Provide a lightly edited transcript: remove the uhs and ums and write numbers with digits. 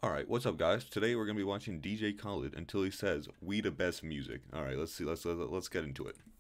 Alright, what's up guys? Today we're going to be watching DJ Khaled until he says, "We the best music." Alright, let's see, let's get into it.